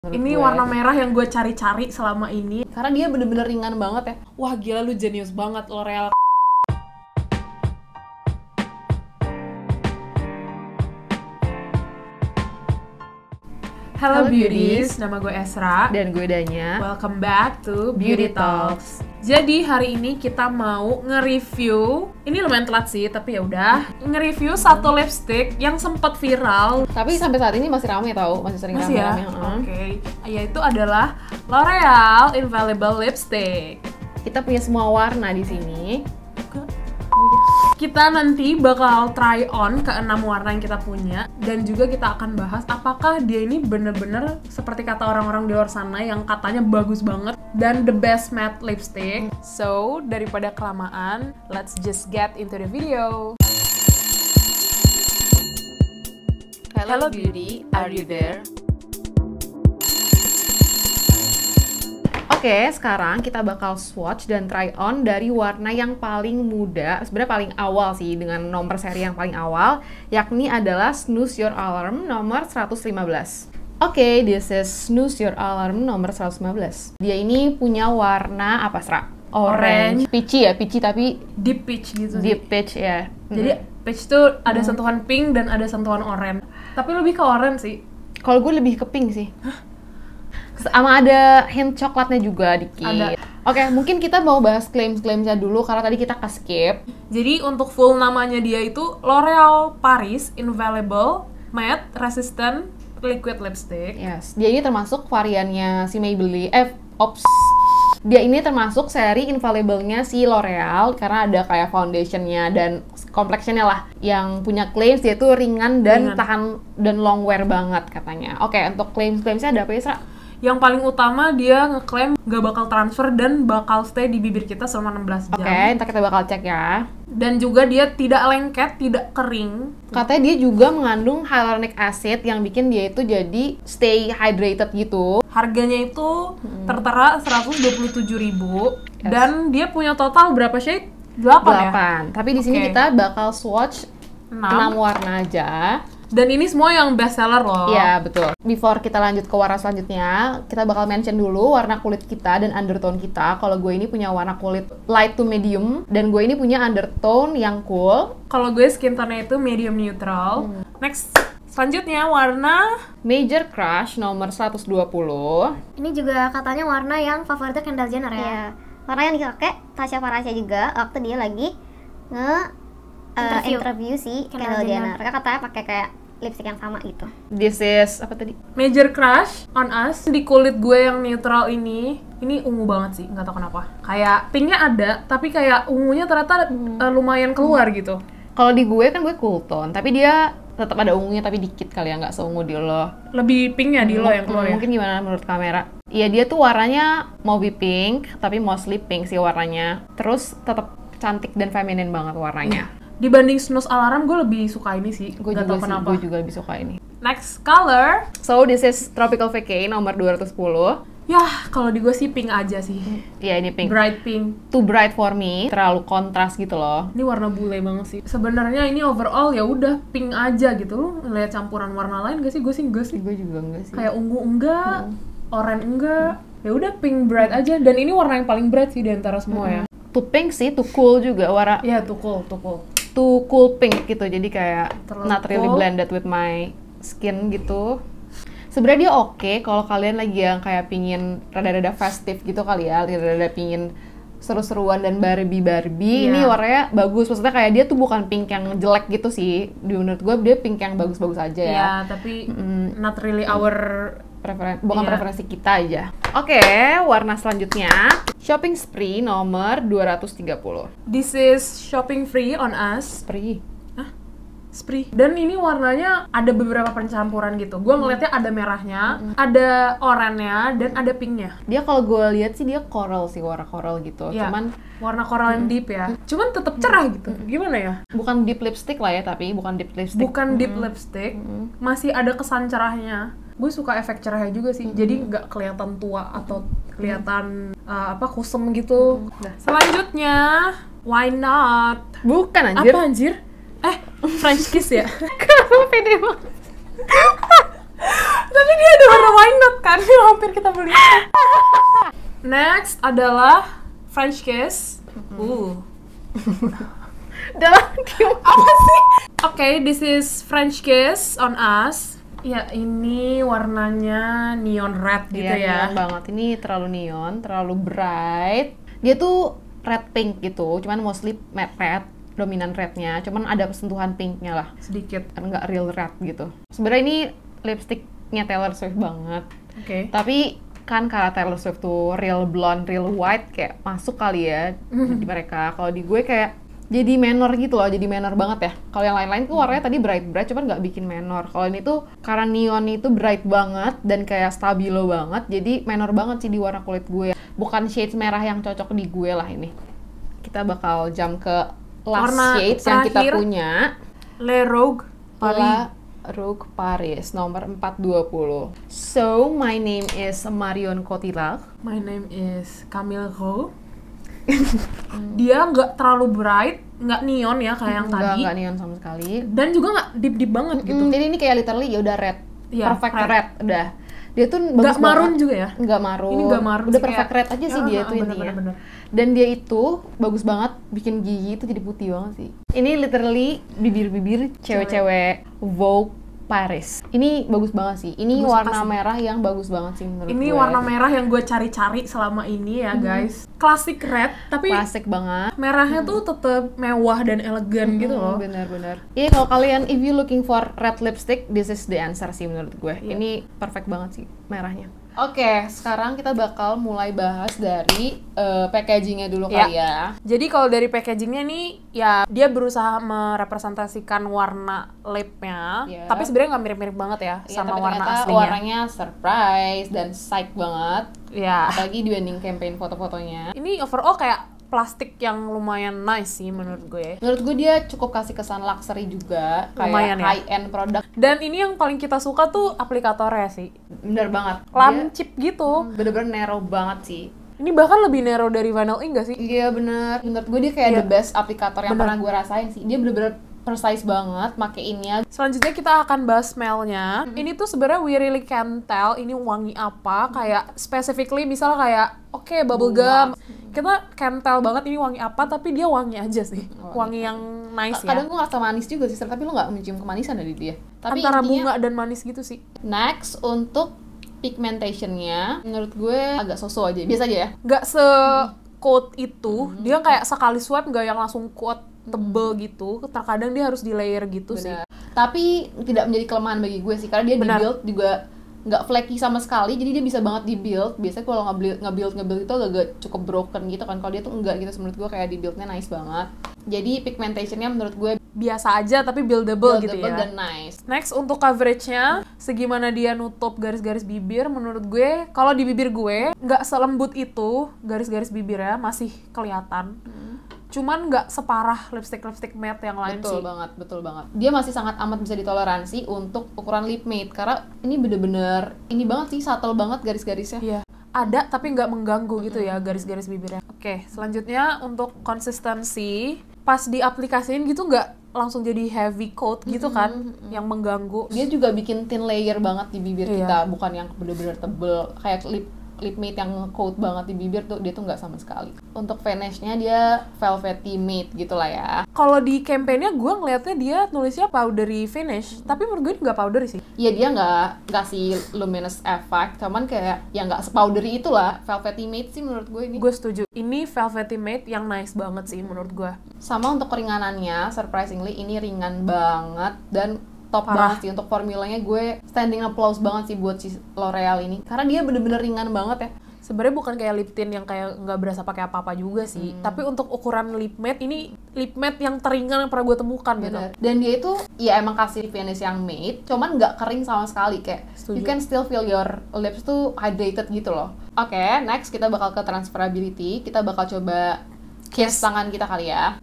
Ini gue. Warna merah yang gue cari-cari selama ini. Karena dia bener-bener ringan banget ya. Wah gila, lu jenius banget L'Oreal. Hello Beauties, nama gue Esra. Dan gue Danya. Welcome back to Beauty Talks. Jadi hari ini kita mau nge-review. Ini lumayan telat sih, tapi ya udah. Nge-review satu lipstick yang sempat viral. Tapi sampai saat ini masih ramai tau, masih sering Masih ramai. Ya? Oke. Yaitu adalah L'Oreal Infallible Lipstick. Kita punya semua warna di sini. Kita nanti bakal try on ke 6 warna yang kita punya. Dan juga kita akan bahas apakah dia ini bener-bener seperti kata orang-orang di luar sana yang katanya bagus banget dan the best matte lipstick. So, daripada kelamaan, let's just get into the video. Hello Beauty, are you there? Oke, sekarang kita bakal swatch dan try on dari warna yang paling muda, sebenarnya paling awal sih, dengan nomor seri yang paling awal, yakni adalah Snooze Your Alarm nomor 115. Oke, this is Snooze Your Alarm nomor 115. Dia ini punya warna apa, Sra? Orange. Peachy ya, peachy tapi deep peach gitu sih. Deep peach ya. Jadi peach tuh ada sentuhan pink dan ada sentuhan oranye. Tapi lebih ke oranye sih. Kalau gue lebih ke pink sih. Sama ada hint coklatnya juga dikit. Ada. Oke, mungkin kita mau bahas claims-claimsnya dulu karena tadi kita skip. Jadi untuk full namanya dia itu L'Oreal Paris Infallible Matte Resistant Liquid Lipstick. Yes, dia ini termasuk variannya si Maybelline. Dia ini termasuk seri infallible-nya si L'Oreal karena ada kayak foundation-nya dan complexion-nya lah. Yang punya claims dia tuh ringan dan tahan dan long wear banget katanya. Oke, untuk claims-claimsnya ada apa ya, Sra? Yang paling utama dia ngeklaim gak bakal transfer dan bakal stay di bibir kita selama 16 jam. Oke, ntar kita bakal cek ya. Dan juga dia tidak lengket, tidak kering. Katanya dia juga mengandung hyaluronic acid yang bikin dia itu jadi stay hydrated gitu. Harganya itu tertera 127.000. Yes. Dan dia punya total berapa shade? 8 ya? Tapi di sini kita bakal swatch 6 warna aja. Dan ini semua yang best seller loh. Iya, betul. Before kita lanjut ke warna selanjutnya, kita bakal mention dulu warna kulit kita dan undertone kita. Kalau gue ini punya warna kulit light to medium, dan gue ini punya undertone yang cool. Kalau gue skin tone-nya itu medium neutral. Next, selanjutnya warna Major Crush nomor 120. Ini juga katanya warna yang favoritnya Kendall Jenner ya. Iya. Warna yang dipakai Tasya Farasya juga waktu dia lagi interview si Kendall Jenner. Mereka katanya pakai kayak lipstick yang sama gitu. This is apa tadi? Major Crush on Us. Di kulit gue yang neutral ini ungu banget sih, nggak tahu kenapa. Kayak pinknya ada, tapi kayak ungunya ternyata lumayan keluar gitu. Kalau di gue kan gue cool tone, tapi dia tetap ada ungunya tapi dikit kali ya, nggak seungu di lo. Lebih pinknya di lo yang keluar ya? Mungkin gimana menurut kamera? Iya, dia tuh warnanya mau be pink, tapi mostly pink sih warnanya. Terus tetap cantik dan feminin banget warnanya. Dibanding Snooze Alarm, gue lebih suka ini sih. Gue juga lebih suka ini. Next color. So, this is Tropical Vacay nomor 210. Yah, kalau di gue sih pink aja sih. Iya, ini pink. Bright pink. Too bright for me, terlalu kontras gitu loh. Ini warna bule banget sih. Sebenarnya ini overall ya udah pink aja gitu. Lu ngeliat campuran warna lain gak sih? Gue sih enggak sih. Gue juga enggak sih. Kayak ungu enggak, oranye enggak. Ya udah pink bright aja. Dan ini warna yang paling bright sih di antara semua ya. Too pink sih, too cool juga warna. Iya, too cool. Too cool pink gitu, jadi kayak terlalu not really cool. Blended with my skin gitu. Sebenarnya dia oke kalau kalian lagi yang kayak pingin rada-rada festive gitu kali ya, rada-rada pingin seru-seruan dan Barbie. Ini warnanya bagus, maksudnya kayak dia tuh bukan pink yang jelek gitu sih. Menurut gue dia pink yang bagus-bagus aja ya. Iya, tapi not really our preferensi kita aja. Oke, warna selanjutnya Shopping Spree nomor 230. This is Shopping Free on Us. Spree. Dan ini warnanya ada beberapa pencampuran gitu. Gue ngeliatnya ada merahnya, ada oranye dan ada pinknya. Dia kalau gue lihat sih dia coral sih, warna coral gitu. Ya, cuman warna coral yang deep ya. Cuman tetap cerah gitu. Gimana ya? Bukan deep lipstick lah ya, tapi bukan deep lipstick. Bukan deep lipstick. Masih ada kesan cerahnya. Gue suka efek cerahnya juga sih. Jadi nggak kelihatan tua atau kelihatan kusem gitu. Selanjutnya, Why Not? Bukan anjir. Apa anjir? French Kiss ya? Kenapa pede banget? Tapi dia ada warna why not kan, yang hampir kita beli. Next adalah French Kiss. Dalam Apa sih? Oke, this is French Kiss on Us. Ya, ini warnanya neon red gitu ya. Neon banget. Ini terlalu neon, terlalu bright. Dia tuh red pink gitu, cuman mostly matte red, dominan rednya. Cuman ada sentuhan pinknya lah, Sedikit. nggak real red gitu. Sebenarnya ini lipsticknya Taylor Swift banget. Oke. Tapi kan karena Taylor Swift tuh real blonde, real white, kayak masuk kali ya di mereka. Kalau di gue kayak jadi menor gitu loh, jadi menor banget ya. Kalau yang lain-lain tuh warnanya tadi bright-bright, cuman nggak bikin menor. Kalau ini tuh karena neon itu bright banget dan kayak stabilo banget, jadi menor banget sih di warna kulit gue. Bukan shades merah yang cocok di gue lah ini. Kita bakal jump ke last Warna shades yang kita terakhir, punya. Le Rogue Paris. La Rogue Paris nomor 420. So, my name is Marion Cotillard. My name is Camille Rowe. Dia nggak terlalu bright, nggak neon ya kayak yang tadi. Nggak neon sama sekali. Dan juga nggak deep banget gitu. Jadi ini kayak literally ya udah red. Iya, Perfect red. red udah. Dia tuh Nggak bagus marun banget. juga ya? Nggak marun. Ini nggak marun Udah sih, perfect kayak- red aja sih dia tuh bener, intinya. bener. Dan dia itu bagus banget bikin gigi itu jadi putih banget sih. Ini literally bibir-bibir cewek-cewek Vogue Paris. Ini bagus banget sih. Ini Bagus warna apa sih? merah yang bagus banget sih menurut Ini gue. warna merah yang gue cari-cari selama ini ya guys. Klasik red, tapi Klasik banget. merahnya tuh tetap mewah dan elegan gitu loh. Bener-bener. Iya kalau kalian if you looking for red lipstick, this is the answer sih menurut gue. Iya. Ini perfect banget sih merahnya. Oke, sekarang kita bakal mulai bahas dari packagingnya dulu Iya. kali ya. Jadi kalau dari packagingnya nih, ya dia berusaha merepresentasikan warna lipnya, Iya. tapi sebenarnya nggak mirip-mirip banget ya Iya, sama tapi warna ternyata aslinya. warnanya surprise dan psych banget. Ya. Apalagi dibanding campaign foto-fotonya. Ini overall kayak plastik yang lumayan nice sih menurut gue. Menurut gue dia cukup kasih kesan luxury juga, kayak Lumayan ya. high end produk. Dan ini yang paling kita suka tuh aplikatornya sih. Bener banget. Lancip gitu. Bener-bener narrow banget sih. Ini bahkan lebih narrow dari Vinyl Ink gak sih? Iya bener. Menurut gue dia kayak Iya. the best aplikator yang Bener. pernah gue rasain sih. Dia bener-bener precise banget makeinnya. Selanjutnya kita akan bahas smell-nya. Ini tuh sebenarnya we really can tell ini wangi apa. Kayak specifically misal kayak oke bubble gum. Kita can tell banget ini wangi apa, tapi dia wangi aja sih. Wangi yang nice ya. Kadang gue ngerasa manis juga sih, tapi lo nggak mencium kemanisan dari dia. Tapi Antara intinya, bunga dan manis gitu sih. next untuk pigmentation-nya, menurut gue agak so-so aja, biasa aja ya. Nggak se-coat itu, dia kayak sekali swipe nggak yang langsung coat tebel gitu. Terkadang dia harus di layer gitu sih. Benar. Tapi tidak menjadi kelemahan bagi gue sih, karena dia Benar. di-build juga nggak flaky sama sekali, jadi dia bisa banget di-build. Biasanya kalau nge-build itu agak cukup broken gitu kan, kalau dia tuh enggak gitu. Menurut gue kayak di-buildnya nice banget. Jadi pigmentation-nya menurut gue Biasa aja tapi buildable gitu ya. dan nice. Next untuk coveragenya, segimana dia nutup garis-garis bibir, menurut gue kalau di bibir gue nggak selembut itu garis-garis bibirnya masih kelihatan. Cuman nggak separah lipstick matte yang lain sih. Betul banget. Dia masih sangat amat bisa ditoleransi untuk ukuran lip matte, karena ini bener-bener ini banget sih, subtle banget garis-garisnya. Iya. Ada tapi nggak mengganggu gitu ya garis-garis bibirnya. Oke, selanjutnya untuk konsistensi, pas diaplikasiin gitu nggak langsung jadi heavy coat gitu kan, yang mengganggu. Dia juga bikin thin layer banget di bibir Iya. kita, bukan yang bener-bener tebel kayak lip matte yang coat banget di bibir tuh, dia tuh nggak sama sekali. Untuk finish-nya dia velvety matte gitu lah ya. Kalau di campaign-nya gue ngeliatnya dia nulisnya powdery finish, tapi menurut gue nggak powdery sih. Iya, dia nggak kasih luminous effect, cuman kayak yang nggak sepowdery itulah. Velvety matte sih menurut gue ini. Gue setuju. Ini velvety matte yang nice banget sih menurut gue. Sama untuk keringanannya, surprisingly ini ringan banget dan top Parah. banget sih. Untuk formulanya gue standing applause banget sih buat si L'Oreal ini, karena dia bener-bener ringan banget ya. Sebenarnya bukan kayak lip tint yang kayak nggak berasa pakai apa-apa juga sih. Tapi untuk ukuran lip matte, ini lip matte yang teringan yang pernah gue temukan gitu. Bener. Dan dia itu ya emang kasih finish yang matte, cuman nggak kering sama sekali, kayak Setuju. you can still feel your lips tuh hydrated gitu loh. Oke, next kita bakal ke transferability. Kita bakal coba kiss tangan kita kali ya.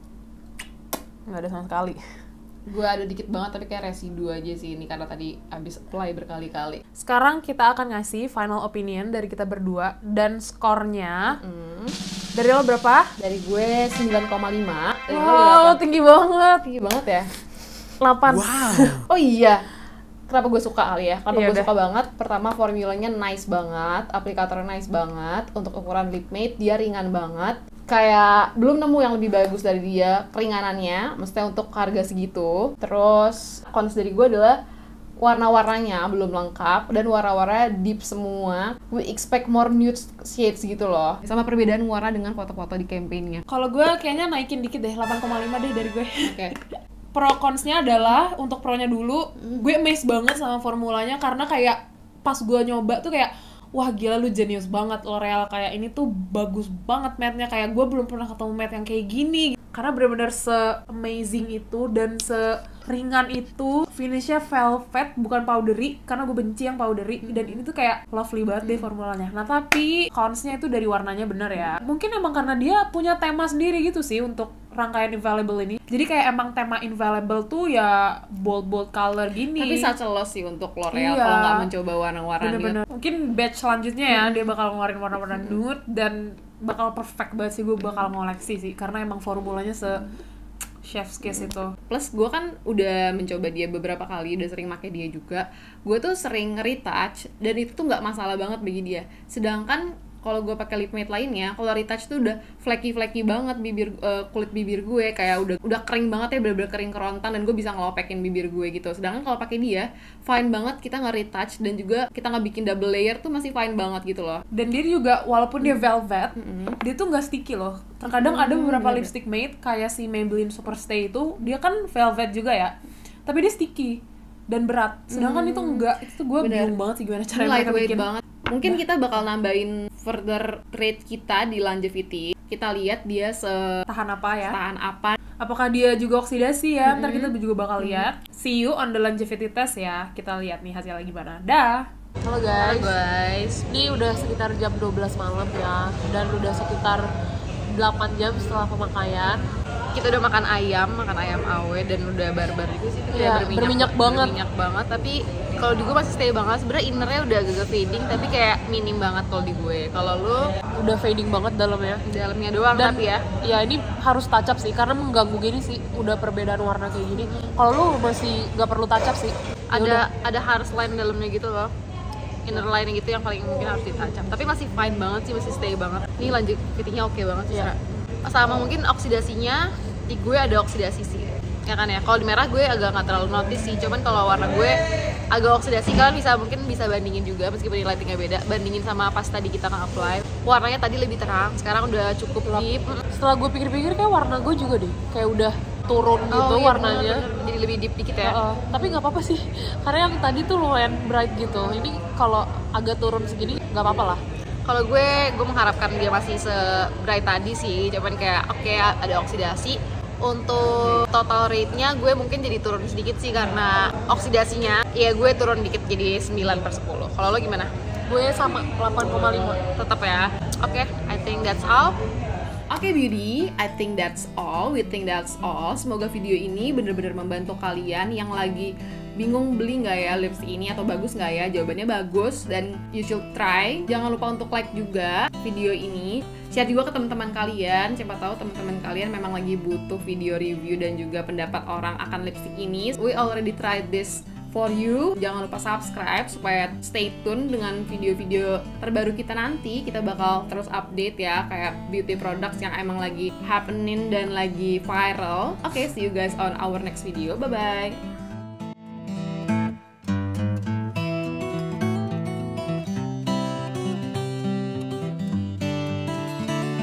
Nggak ada sama sekali. Gue ada dikit banget tapi kayak residu aja sih ini, karena tadi abis apply berkali-kali. Sekarang kita akan ngasih final opinion dari kita berdua. Dan skornya, dari lo berapa? Dari gue 9,5. Dari lo Wow, berapa? tinggi banget. Tinggi banget ya. 8. Oh iya, kenapa gue suka kali ya. Kenapa Iya, gue udah. suka banget. Pertama, formulanya nice banget, aplikatornya nice banget. Untuk ukuran lip matte dia ringan banget. Kayak belum nemu yang lebih bagus dari dia keringanannya, maksudnya untuk harga segitu. Terus cons dari gue adalah warna-warnanya belum lengkap dan warna-warna deep semua. We expect more nude shades gitu loh. Sama perbedaan warna dengan foto-foto di campaignnya. Kalau gue kayaknya naikin dikit deh, 8,5 deh dari gue. Oke. Pro consnya adalah, untuk pro-nya dulu, gue amazed banget sama formulanya karena kayak pas gue nyoba tuh kayak, wah gila lu jenius banget L'Oreal, kayak ini tuh bagus banget matte-nya, kayak gue belum pernah ketemu matte yang kayak gini. Karena bener-bener se-amazing itu dan seringan itu, finishnya velvet bukan powdery, karena gue benci yang powdery, dan ini tuh kayak lovely banget deh formulanya. Nah tapi consnya itu dari warnanya bener ya, mungkin emang karena dia punya tema sendiri gitu sih untuk rangkaian Infallible ini. Jadi kayak emang tema Infallible tuh ya bold color gini. Tapi such a loss sih untuk L'Oreal Iya. kalau nggak mencoba warna-warna gitu. Bener-bener. Mungkin batch selanjutnya ya dia bakal ngeluarin warna-warna nude dan bakal perfect banget sih, gue bakal ngoleksi sih karena emang formulanya chef's kiss itu. Plus gue kan udah mencoba dia beberapa kali, udah sering pakai dia juga. Gue tuh sering retouch dan itu tuh nggak masalah banget bagi dia. Sedangkan kalau gue pakai lip matte lainnya, kalau retouch tuh udah flaky banget kulit bibir gue, kayak udah kering banget ya, bener-bener kering kerontan, dan gue bisa ngelopekin bibir gue gitu. Sedangkan kalau pakai dia fine banget, kita nggak retouch dan juga kita nggak bikin double layer tuh masih fine banget gitu loh. Dan dia juga walaupun dia velvet, dia tuh nggak sticky loh. Terkadang ada beberapa lipstick matte kayak si Maybelline Superstay itu, dia kan velvet juga ya, tapi dia sticky dan berat. Sedangkan itu enggak, itu tuh gue bingung banget sih gimana cara mereka Lightweight bikin. banget. Mungkin kita bakal nambahin further rate kita di longevity. Kita lihat dia Tahan apa ya? setahan apa. Apakah dia juga oksidasi ya? Ntar kita juga bakal lihat. See you on the longevity test ya. Kita lihat nih hasilnya gimana. Dah. Halo guys. Ini udah sekitar jam 12 malam ya. Dan udah sekitar 8 jam setelah pemakaian. Kita udah makan ayam awe dan udah barbar juga sih. Itu Iya, kayak berminyak banget. Berminyak banget, tapi kalau di gue masih stay banget. Sebenarnya innernya udah agak fading, tapi kayak minim banget kalau di gue. Kalau lu Udah fading banget dalamnya. dalamnya doang Dan tapi ya. ya ini harus touch up sih karena mengganggu gini sih. Udah perbedaan warna kayak gini. Kalau lu masih nggak perlu touch up sih. Ada harsh line dalamnya gitu loh. Inner line gitu yang paling mungkin harus di touch up. Tapi masih fine banget sih, masih stay banget. Ini lanjut fittingnya oke banget sih. Iya. Sama mungkin oksidasinya di gue ada oksidasi sih. Ya kan ya. Kalau di merah gue agak nggak terlalu notice sih. Cuman kalau warna gue agak oksidasi, kalian mungkin bisa bandingin juga meskipun ini lightingnya beda. Bandingin sama pas tadi kita nge-apply. Warnanya tadi lebih terang, sekarang udah cukup deep. Setelah gue pikir-pikir kayak warna gue juga deh. Kayak udah turun gitu iya, warnanya. bener-bener. Jadi lebih deep dikit ya. Tapi nggak apa-apa sih, karena yang tadi tuh lumayan bright gitu. Ini kalau agak turun segini nggak apa-apa lah. Kalau gue mengharapkan dia masih se-bright tadi sih, cuman kayak oke, ada oksidasi. Untuk total rate-nya gue mungkin jadi turun sedikit sih karena oksidasinya ya gue turun dikit jadi 9/10. Kalau lo gimana? Gue sama 8,5. Tetap ya. Oke, I think that's all. Oke beauty, I think that's all. We think that's all. Semoga video ini bener-bener membantu kalian yang lagi bingung beli nggak ya lipstick ini atau bagus nggak ya. Jawabannya bagus dan you should try. Jangan lupa untuk like juga video ini. Share juga ke teman-teman kalian. Siapa tahu teman-teman kalian memang lagi butuh video review dan juga pendapat orang akan lipstick ini. We already tried this for you. Jangan lupa subscribe supaya stay tune dengan video-video terbaru kita nanti. Kita bakal terus update ya, kayak beauty products yang emang lagi happening dan lagi viral. Oke, see you guys on our next video. Bye-bye.